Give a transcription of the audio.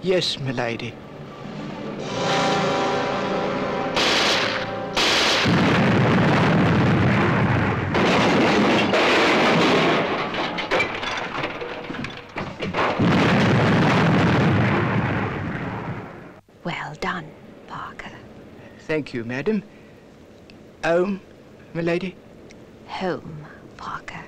Yes, milady. Well done, Parker. Thank you, madam. Home, milady? Home, Parker.